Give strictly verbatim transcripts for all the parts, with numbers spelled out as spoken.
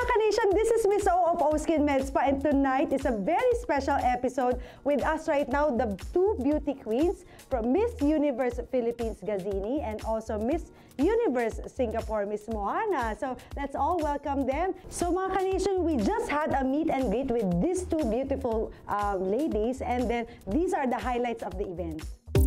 Ka-Nation, this is Miss O of O Skin Med Spa, and tonight is a very special episode. With us right now, the two beauty queens from Miss Universe Philippines Gazini and also Miss Universe Singapore, Miss Moana. So let's all welcome them. So mga Ka-Nation, we just had a meet and greet with these two beautiful um, ladies, and then these are the highlights of the event.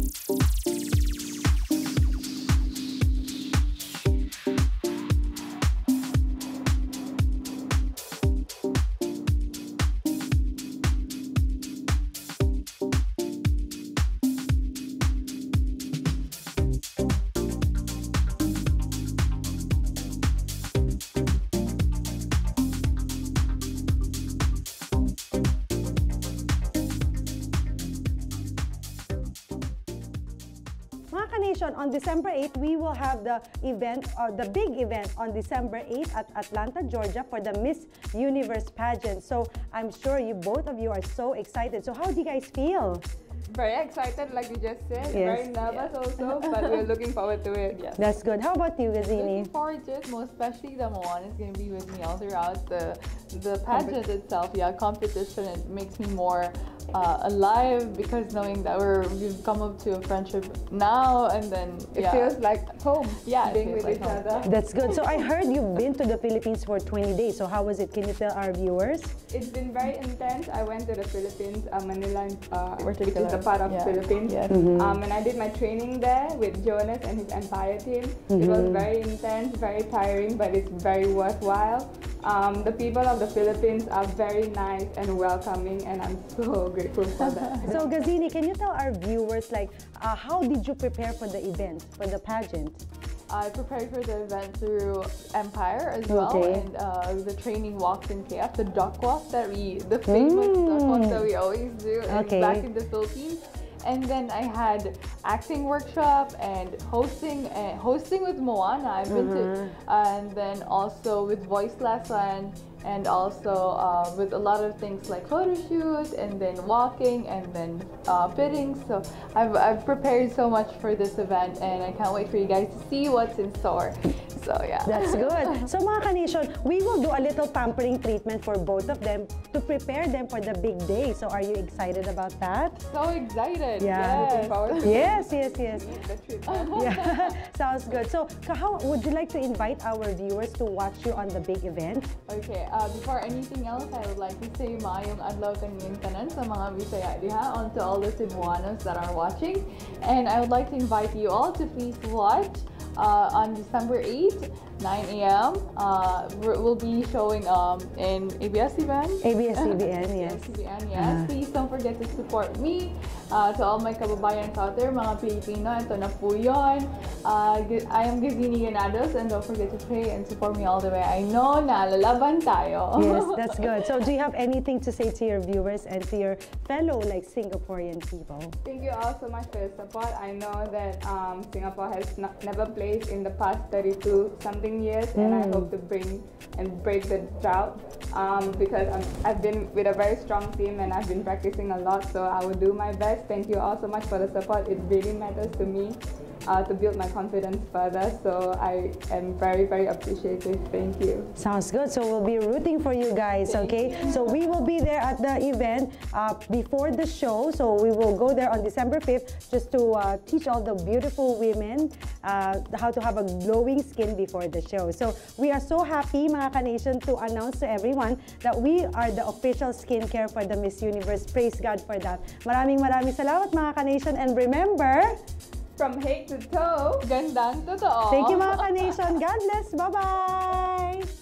Ka-Nation, on December eighth, we will have the event, or the big event on December eighth at Atlanta, Georgia for the Miss Universe pageant. So I'm sure you both of you are so excited. So how do you guys feel? Very excited, like you just said. Yes. Very nervous Yeah. also, but we're looking forward to it. Yes. That's good. How about you, Gazini? Looking forward to it, most especially that Moana is going to be with me all throughout the the pageant itself. Yeah, competition. It makes me more uh, alive because knowing that we're we've come up to a friendship now, and then It yeah. feels like home, Yeah, it being feels with like each home. other. That's good. So I heard you've been to the Philippines for twenty days. So how was it? Can you tell our viewers? It's been very intense. I went to the Philippines, uh, Manila, uh, which is Particular. the part of Yeah. Philippines. Yes. Um, and I did my training there with Jonas and his entire team. It was very intense, very tiring, but it's very worthwhile. Um, the people of the Philippines are very nice and welcoming, and I'm so grateful for that. So Gazini, can you tell our viewers, like, uh, how did you prepare for the event, for the pageant? I prepared for the event through Empire as well, Okay. and uh, the training walks in K F, the duck walk that we, the famous duck walk that we always do in- Okay. back in the Philippines. And then I had acting workshop and hosting, uh, hosting with Moana. I've been to, and then also with voice lesson, and also uh, with a lot of things like photo shoot, and then walking, and then uh, fitting. So I've, I've prepared so much for this event, and I can't wait for you guys to see what's in store. So yeah. That's good. So mga Ka-Nation, we will do a little pampering treatment for both of them to prepare them for the big day. So are you excited about that? So excited. Yeah. Yes. Looking forward to Yes, yes, yes. the trip. Yeah, sounds good. So ka- how would you like to invite our viewers to watch you on the big event? Okay, uh, before anything else, I would like to say maayong adlaw kaniyong tanan sa mga Bisaya diha, on to all the Cebuanos that are watching. And I would like to invite you all to please watch uh, on December eighth, nine A M Uh, we're- we'll be showing um, in A B S C B N. A B S C B N, yes. A B S C B N, yes. Uh-huh. Please don't forget to support me. Uh, to all my kababayans out there, mga Pilipino, ito na po yun. Uh, G- I am Gazini Ganados, and don't forget to pray and support me all the way. I know na lalaban tayo. Yes, that's good. So do you have anything to say to your viewers and to your fellow like Singaporean people? Thank you all so much for your support. I know that um, Singapore has not, never played in the past thirty-two something years, and I hope to bring and break the drought um, because I'm, I've been with a very strong team and I've been practicing a lot, so I will do my best. Thank you all so much for the support. It really matters to me uh, to build my confidence further, so I am very, very appreciative. Thank you. Sounds good. So we'll be rooting for you guys, okay? So we will be there at the event uh, before the show. So we will go there on December fifth just to uh, teach all the beautiful women uh, how to have a glowing skin before the show. So we are so happy, mga Ka-Nation, to announce to everyone that we are the official skincare for the Miss Universe. Praise God for that. Maraming maraming salamat, mga Ka-Nation. And remember, From head to toe, Gandang totoo. thank you, mga Ka-Nation. God bless. Bye-bye!